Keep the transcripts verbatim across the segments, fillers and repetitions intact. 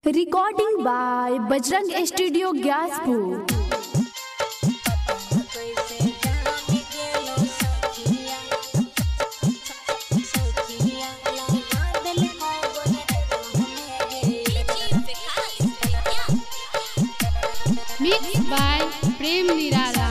Recording by Bajrang studio Gyaspur. Mix by Prem Nirala.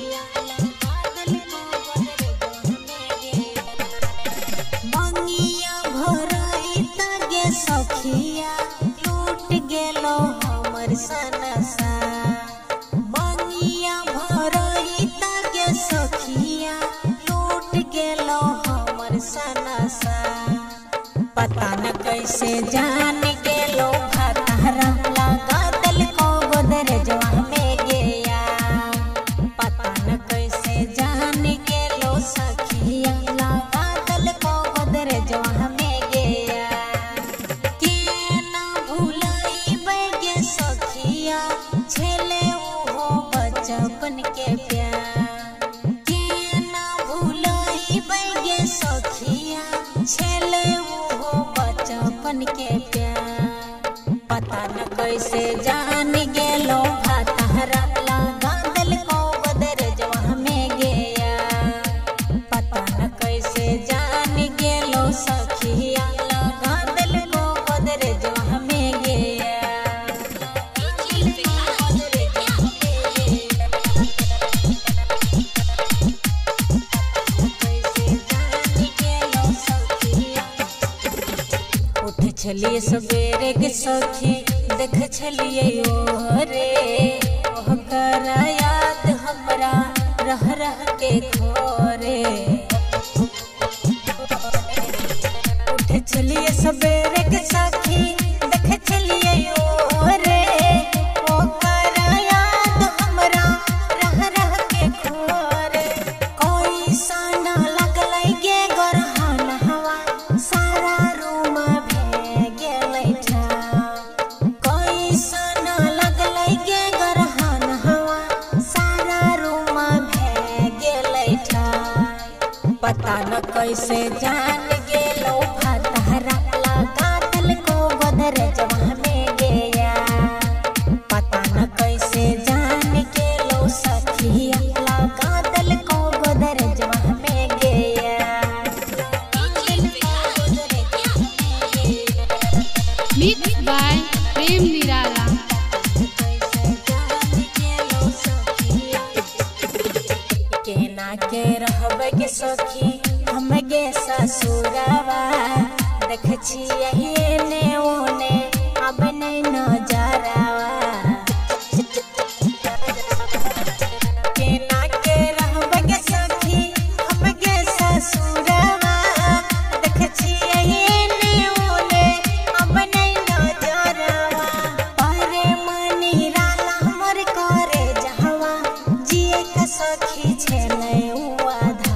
मंगिया भरई तगे सखिया लूट गेलो हमर सनसा। मंगिया भरई तगे सखिया लूट गेलो हमर सनसा। पता न कैसे जान गेलो भतारा लगा दिल को गोदरेजवा में गया। पता न कैसे जान गेलो सखिया लगा दिल को गोदरेजवा में गया। के ना भुलाई बैगे सखिया छेले वो बचपन के प्यार। के ना भुलाई बैगे सखिया छेले वो बचपन के प्यार। पता न कैसे जान गेलो भतारा लगा दिल को गोदरेजवा में गया। पता न कैसे जान गेलो सखिया लगा दिल को गोदरेजवा में गया। उठ छलिए सवेरे के सखी देख छलिए ओरे ओह करा याद हमरा रह रह के खोरे। उठ छलिए सवेरे के सखी देख छलिए ओरे ओह करा याद हमरा रह रह के खोरे। कोई साना लगलै गे गरहन हवा सारा रूम भे गेलै ठा। कोई साना लगलै गे गरहन हवा सारा रूम भे गेलै ठा। पता न कैसे जान गेलो भतारा लगा दिल को गोदरेजवा में गया। पता न कैसे जान गेलो सखिया लगा दिल को गोदरेजवा में गया। मिक्स बाय प्रेम निराला। केना के रहबे के सखी हम गे ससुरवा। देख छियै एने ओने अब नहीं नजरवा। केना के रहबे के सखी हम गे ससुरवा। देख छियै एने ओने अब नहीं नजरवा। परे मनी राला हमर करे जहवा जिए के सखी छेलै उआधा।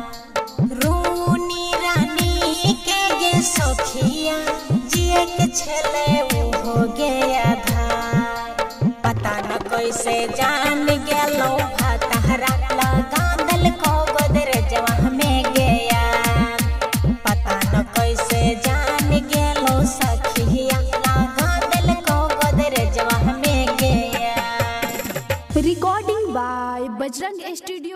रूनी रानी के गे सखिया जिए के छेलै वो हो गया धार। पता न कैसे जान गेलो भतारा लगा दिल को गोदरेजवा में गया। पता न कैसे जान गेलो सखिया लगा दिल को गोदरेजवा में गया। Recording by Bajrang studio.